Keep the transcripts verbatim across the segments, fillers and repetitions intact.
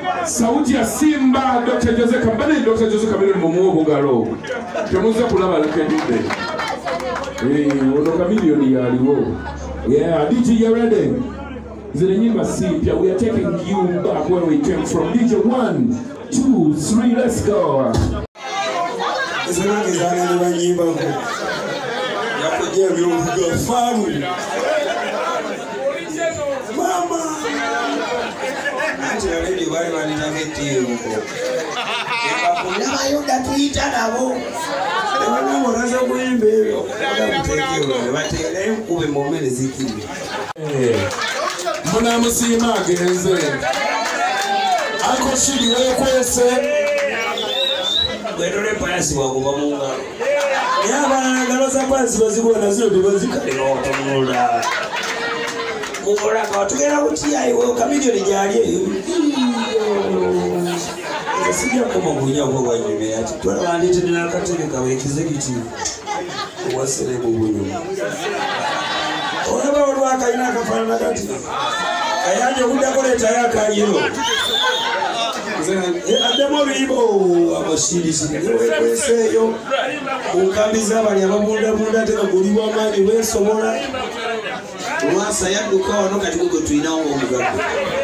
Sauti ya Simba, Doctor Jose Kambani, Doctor Jose Chameleon Momo Bugalo. Temuza kulaba Alangidde. Eh, ono Chameleon ya aliwo. Yeah, D J, you ready? Zile nyimba simpya. We are taking you back where we came from. D J, one, two, three, let's go. Zina kizana ni nyimba. Yakujia vyombo famu. Mama. Ati already wale wanitafiti huko. Kuna yuda tuita nabo. Wana mwanza kuimbe. Watakutekea. Watele kube momele zikini. Eh. Mbona musima genze. Ako shidi wewe kwese. Wedole pasi wakuba munga. Yaba ngaloza pasi bazibona zino bibazikalira otomula. Mukora kwa tugera kutia iwe Chameleon lijali. Sija kama kunya kwa wanyeme ati. Twala bandite dina katebe kawe executive. Wasele bubunyo. Olaba olwaka ina kafana kati. Kayaje kudakoleta yakayiro. Ademo bibo abashiri shiri weseyo ukambiza bali ababunda bunda tena kuliwa mali wesomola Lwasa yaduka wano kati kugo tuinawo omugago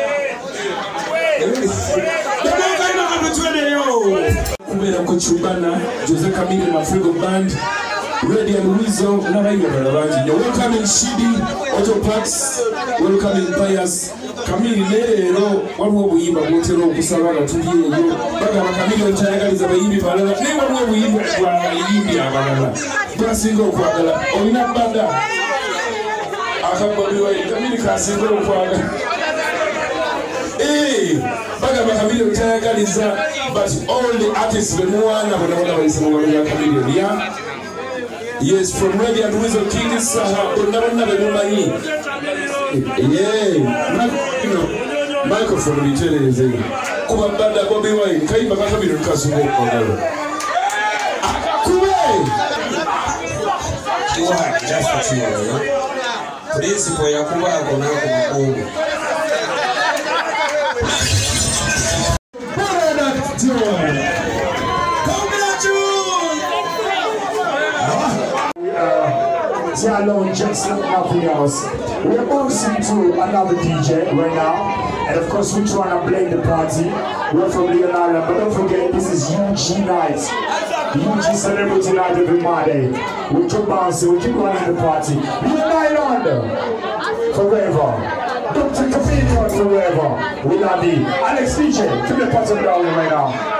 Demo kaina kabutwene yo kubera ko chubana Jose Chameleon na Frigo Band Ready and Weasel na rayo barabanji yo welcome in Shidi Auto Parks welcome in Pius Chameleon lero waliwo buyimba bwotero okusaba batuliye yo baga Chameleon tayagaliza bayimbi balala ne waliwo buyimba bwa bayimbi abalala basinga okwagala olina banda akababiwa Chameleon kasinga okwagala eh baga Chameleon tayagaliza but all the artists bemuwana bona bayisema ngalo Chameleon ya yes from Ready and Weasel King Saha onabona bemumanyi yeah you know microphone biteleze kuba banda Bobi wine Akayimba Chameleon kasungo kwagalo akakube kiwa just a few principle Yakuba akona kumkongo Alone, just nothing else. We're bouncing to another D J right now, and of course we're trying to blame the party. We're from Leon Island, but don't forget this is U G night, U G celebrity night every Monday. We keep bouncing, we keep running the party. Leon Island forever. Doctor Chameleon forever. We love you. Alex D J, keep the party going right now.